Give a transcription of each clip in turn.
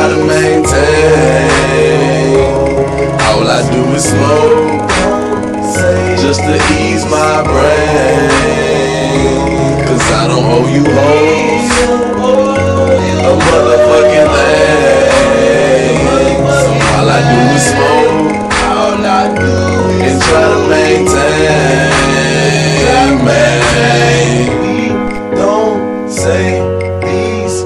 try to maintain. All I do is smoke, just to ease my brain. Cause I don't owe you hoes a motherfucking thing. So all I do is smoke, and try to maintain. Man, don't say these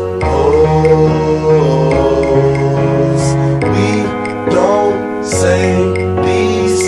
hoes. We don't say these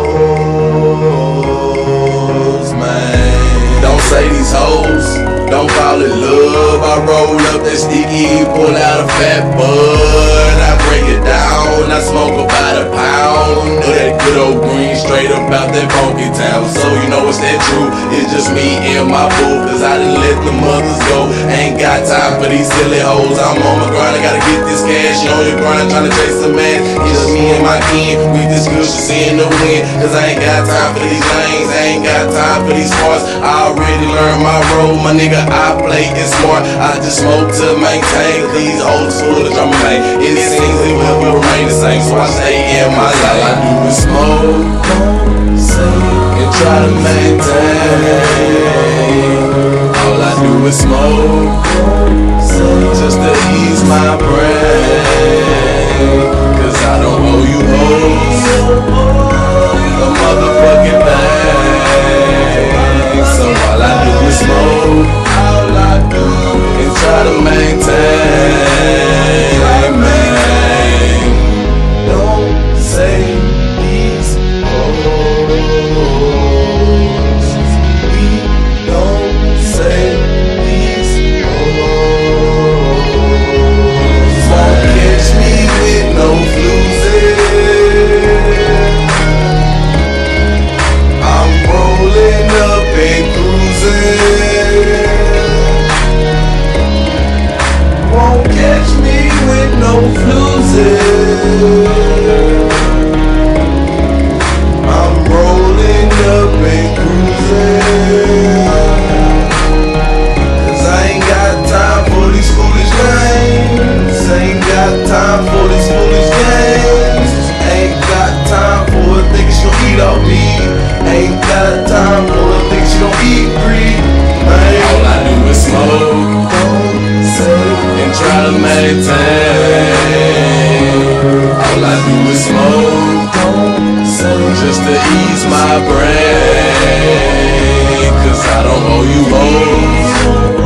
hoes, man. Don't say these hoes. Don't fall in love. I roll up that sticky, pull out a fat bud. I break it down. I smoke about a pound. Know that good old green, straight up out that funky town. So you know it's that true. It's just me and my boo, cause I done let the mothers go. Ain't got time for these silly hoes. I'm on my grind, I gotta get this cash. You on your grind, tryna chase some man. It's just me and my kin, with this good shit seeing the wind. Cause I ain't got time for these lanes, I ain't got time for these parts. I already learned my role, my nigga, I play it smart. I just smoke to maintain. These hoes full of drama, man. It seems it will remain the same, so I stay in my life. All I do is smoke, and try to maintain. All I do is smoke, just to ease my brain. Cause I don't owe you hoes a motherfucking thing. So all I do is smoke, and try to maintain. Man, don't say these hoes. We don't say these hoes. Won't catch me with no floozy. I'm rolling up and cruising. Won't catch me with no floozy. I'm rolling up and cruising. Cause I ain't got time for these foolish games. Ain't got time for these foolish games. Ain't got time for a nigga she gon' eat off me. Ain't got time for a nigga she gon' eat free. All I do is smoke, and try to maintain. All I do is smoke, just to ease my brain. Cause I don't owe you hoes